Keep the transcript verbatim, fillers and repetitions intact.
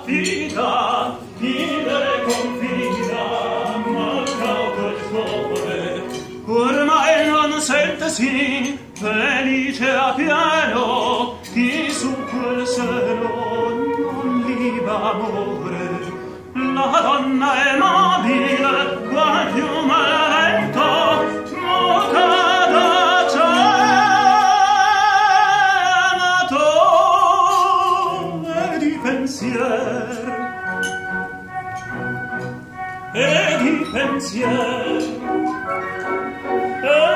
affida, idere confida, ma cauto il cuore. Ormai non sentesi felice a pieno, chi su quel seno non liba amore. La donna è mobile, qual fiume lento, muta da cenato e di pensier, e di pensier. E